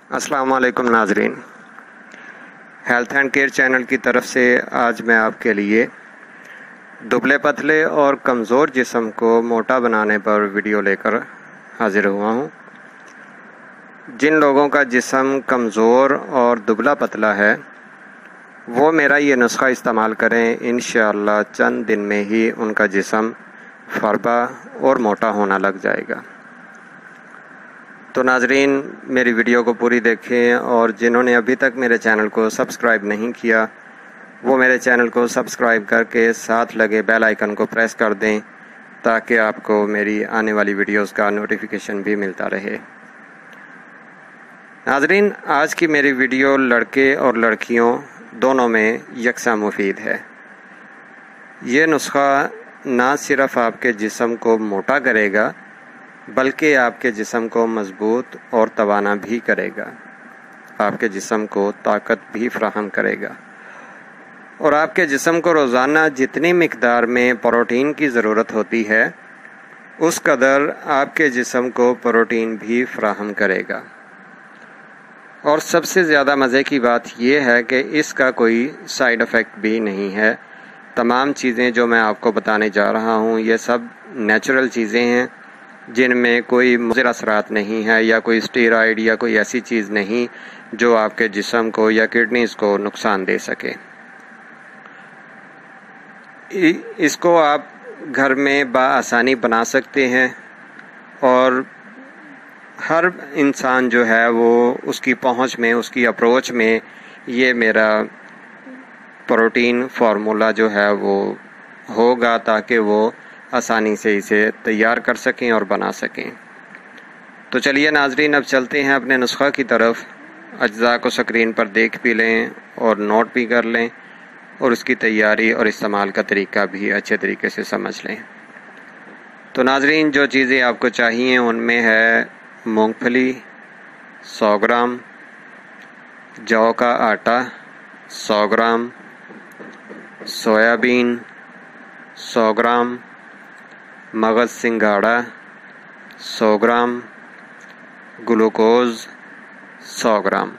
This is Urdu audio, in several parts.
السلام علیکم ناظرین، ہیلتھ اینڈ کیئر چینل کی طرف سے آج میں آپ کے لیے دبلے پتلے اور کمزور جسم کو موٹا بنانے پر ویڈیو لے کر حاضر ہوا ہوں۔ جن لوگوں کا جسم کمزور اور دبلا پتلا ہے وہ میرا یہ نسخہ استعمال کریں، انشاءاللہ چند دن میں ہی ان کا جسم فربا اور موٹا ہونا لگ جائے گا۔ تو ناظرین، میری ویڈیو کو پوری دیکھیں، اور جنہوں نے ابھی تک میرے چینل کو سبسکرائب نہیں کیا وہ میرے چینل کو سبسکرائب کر کے ساتھ لگے بیل آئیکن کو پریس کر دیں تاکہ آپ کو میری آنے والی ویڈیوز کا نوٹیفیکیشن بھی ملتا رہے۔ ناظرین، آج کی میری ویڈیو لڑکے اور لڑکیوں دونوں میں یکساں مفید ہے۔ یہ نسخہ نہ صرف آپ کے جسم کو موٹا کرے گا بلکہ آپ کے جسم کو مضبوط اور توانا بھی کرے گا، آپ کے جسم کو طاقت بھی فراہم کرے گا، اور آپ کے جسم کو روزانہ جتنی مقدار میں پروٹین کی ضرورت ہوتی ہے اس قدر آپ کے جسم کو پروٹین بھی فراہم کرے گا۔ اور سب سے زیادہ مزے کی بات یہ ہے کہ اس کا کوئی سائیڈ ایفیکٹ بھی نہیں ہے۔ تمام چیزیں جو میں آپ کو بتانے جا رہا ہوں یہ سب نیچرل چیزیں ہیں جن میں کوئی مضر اثرات نہیں ہے، یا کوئی اسٹیرائڈ یا کوئی ایسی چیز نہیں جو آپ کے جسم کو یا کڈنیز کو نقصان دے سکے۔ اس کو آپ گھر میں بآسانی بنا سکتے ہیں، اور ہر انسان جو ہے وہ اس کی پہنچ میں، اس کی اپروچ میں یہ میرا پروٹین فارمولا جو ہے وہ ہوگا تاکہ وہ آسانی سے اسے تیار کر سکیں اور بنا سکیں۔ تو چلیے ناظرین، اب چلتے ہیں اپنے نسخہ کی طرف۔ اجزاء کو سکرین پر دیکھ بھی لیں اور نوٹ بھی کر لیں، اور اس کی تیاری اور استعمال کا طریقہ بھی اچھے طریقے سے سمجھ لیں۔ تو ناظرین، جو چیزیں آپ کو چاہیے ان میں ہے مونگ پھلی 100 گرام، جو کا آٹا 100 گرام، سویابین 100 گرام، مغز سنگھاڑا 100 گرام، گلوکوز 100 گرام۔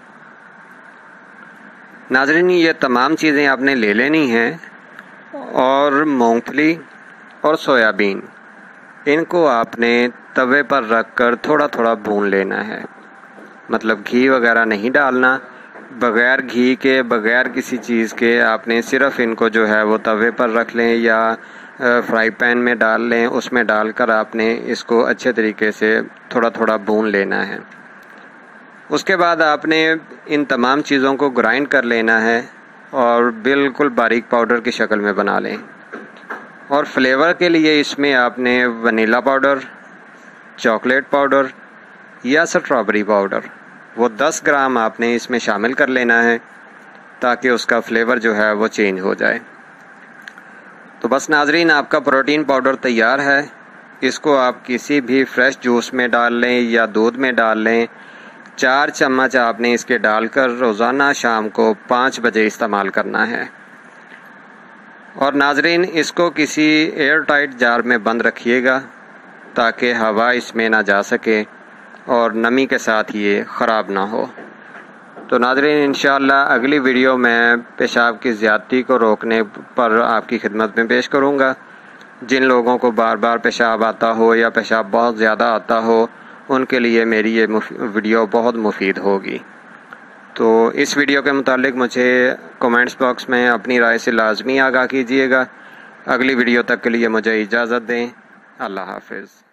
ناظرین، یہ تمام چیزیں آپ نے لے لینی ہیں، اور مونگ پھلی اور سویابین ان کو آپ نے توے پر رکھ کر تھوڑا تھوڑا بھون لینا ہے، مطلب گھی وغیرہ نہیں ڈالنا، بغیر گھی کے بغیر کسی چیز کے آپ نے صرف ان کو جو ہے وہ توے پر رکھ لیں یا فرائی پین میں ڈال لیں، اس میں ڈال کر آپ نے اس کو اچھے طریقے سے تھوڑا تھوڑا بھون لینا ہے۔ اس کے بعد آپ نے ان تمام چیزوں کو گرائنڈ کر لینا ہے اور بالکل باریک پاؤڈر کی شکل میں بنا لیں۔ اور فلیور کے لیے اس میں آپ نے ونیلا پاؤڈر، چاکلیٹ پاؤڈر یا اسٹرابری پاؤڈر وہ 10 گرام آپ نے اس میں شامل کر لینا ہے تاکہ اس کا فلیور جو ہے وہ چینج ہو جائے۔ تو بس ناظرین، آپ کا پروٹین پاؤڈر تیار ہے۔ اس کو آپ کسی بھی فریش جوس میں ڈال لیں یا دودھ میں ڈال لیں۔ 4 چمچ آپ نے اس کے ڈال کر روزانہ شام کو 5 بجے استعمال کرنا ہے۔ اور ناظرین، اس کو کسی ایئر ٹائٹ جار میں بند رکھیے گا تاکہ ہوا اس میں نہ جا سکے اور نمی کے ساتھ یہ خراب نہ ہو۔ تو ناظرین، انشاءاللہ اگلی ویڈیو میں پیشاب کی زیادتی کو روکنے پر آپ کی خدمت میں پیش کروں گا۔ جن لوگوں کو بار بار پیشاب آتا ہو یا پیشاب بہت زیادہ آتا ہو ان کے لیے میری یہ ویڈیو بہت مفید ہوگی۔ تو اس ویڈیو کے متعلق مجھے کومنٹس باکس میں اپنی رائے سے لازمی آگاہ کیجیے گا۔ اگلی ویڈیو تک کے لیے مجھے اجازت دیں۔ اللہ حافظ۔